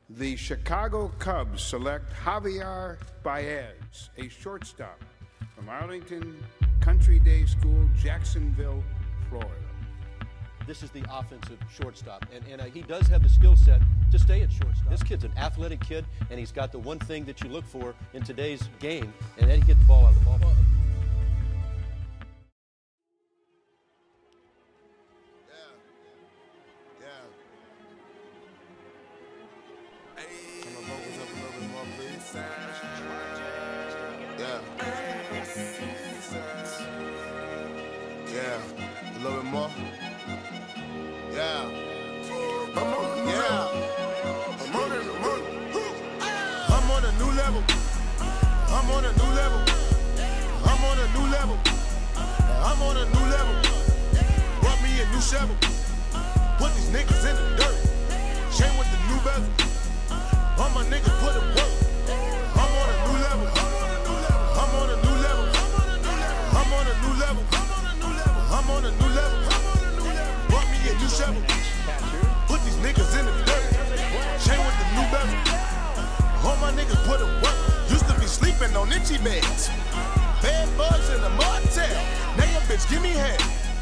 The Chicago Cubs select Javier Baez, a shortstop from Arlington Country Day School, Jacksonville, Florida. This is the offensive shortstop, and he does have the skill set to stay at shortstop. This kid's an athletic kid, and he's got the one thing that you look for in today's game, and then he gets the ball out of the ballpark. Yeah, a little bit more. Yeah, I'm on a new level. I'm on a new level. I'm on a new level. I'm on a new level. Brought me a new shovel. Put these niggas in the dirt. Chain with the new bezel. All my niggas put in work. I'm on a new level. I'm on a new level. I'm on a new level. I'm on a new level. Brought me a new shovel. Put these niggas in the dirt. Chain with the new bezel. All my niggas put in work. Used to be sleeping on itchy beds. Bad bugs in the motel. Now your bitch give me head.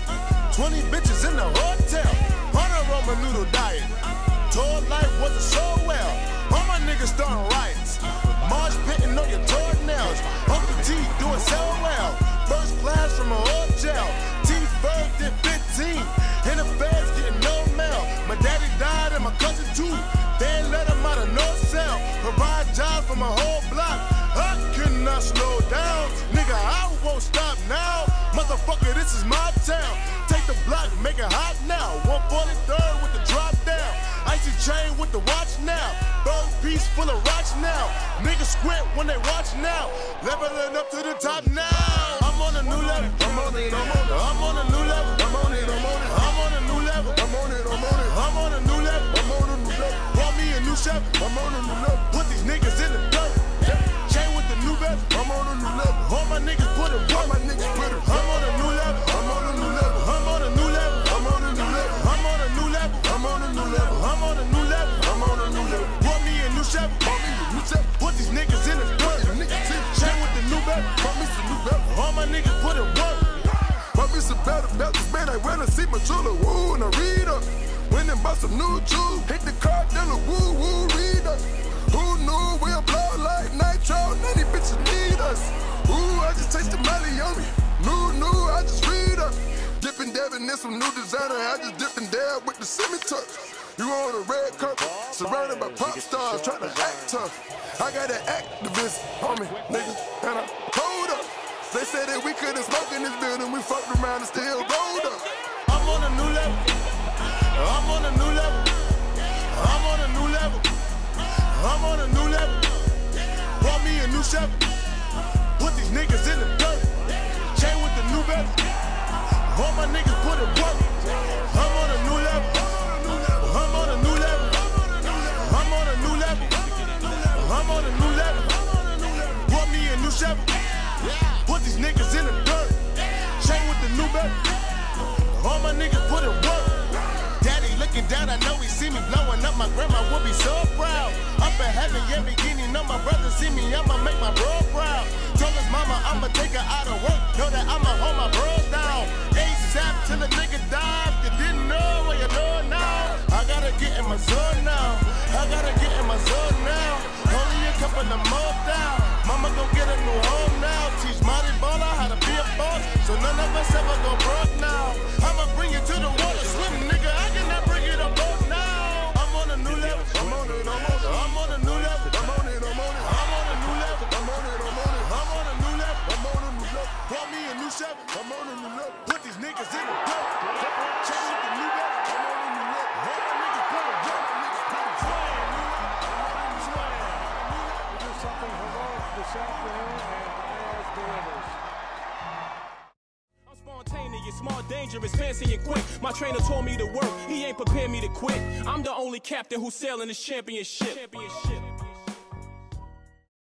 20 bitches in the hotel. On a Roman noodle diet. Told life wasn't so well. All my niggas starting riots. Marge pitting on your toenails. Uncle T doing so well. First class from a hotel. T-Ferg did 15. And the feds getting no mail. My daddy died and my cousin too. They ain't let him out of no cell. Provide jobs for my whole block. I cannot slow down. Nigga, I won't stop now. Motherfucker, this is my town. Take the block, make it hot now. 143rd with the drop down. Icy chain with the watch now. Bird piece full of rocks now. Niggas squint when they watch now. Leveling up to the top now. I'm on a new level. I'm on it, I'm on it. I'm on a new level. I'm on it, I'm on it. I'm on a new level. I'm on it, I'm on it. I'm on a new level. I'm on a new level. Brought me a new shovel. I'm on a new level. Put these niggas in the dirt. Chain with the new bezel. I'm on a new level. All my niggas put in work. My niggas put in work. I'm on a new level. I'm on a new level. I'm on a new level. I'm on a new level. I'm on a new level. I'm on a new level. I'm on a new level. I'm on a new level. Brought me a new shovel. Brought me a new shovel. Put these niggas in the dirt. Chain with the new bezel. Brought me some new bezel. All my niggas put in work. Brought me some better belts, man. I went to see my jeweler. Woo, and I read up. Went and bought some new jewels. Hit the car, then a woo, woo, read up. Who knew we'll blow like nitro? None these bitches need us. Ooh, I just taste the Molly on me. New, I just read up. Dippin' dabbing in some new designer. I just dip and dab with the semi-tucks. You on a red carpet, surrounded by pop stars, trying to act tough. I got an activist on me, nigga, and I hold up. They said that we couldn't smoke in this building, we fucked around and still rolled up. I'm on a new level. I'm on a new level. I'm on a new level. I'm on a new level. Brought me a new shovel. Put these niggas in the dirt. Chain with the new bezel. All my niggas put in work. I'm on a new level. I'm on a new level. I'm on a new level. I'm on a new level. Brought me a new shovel. Put these niggas in the dirt. Chain with the new bezel. All my niggas put in work. Daddy looking down, I know he see me blowing up. My grandma will be so proud. Up in heaven, yeah, beginning. Know my brother see me, I'ma make my bro proud. Told his mama I'ma take her out of work. Know that I'ma hold my bros down. ASAP till the nigga die. If you didn't know, well you know now. I gotta get in my zone now. I gotta get in my zone now. Only a couple of more down. Mama gon' get a new home now. Teach Marty Baller how to be a boss, so none of us ever go broke now. I'ma bring you to the water, swim, nigga. I cannot bring you to boat now. I'm on a new level. I'm on it. I'm on a new level. I'm on it. I'm on it. I'm on a new level. I'm on it. I'm on it. I'm on a new level. I'm on a new level. Brought me a new shovel. I'm on a new level. Put these niggas in the dirt. Chain with the new level. I'm on a new level. All my niggas put it down. Do something heroic this afternoon, and as delivers. I'm spontaneous, small, dangerous, fancy and quick. My trainer told me to work, he ain't prepared me to quit. I'm the only captain who's sailing this championship.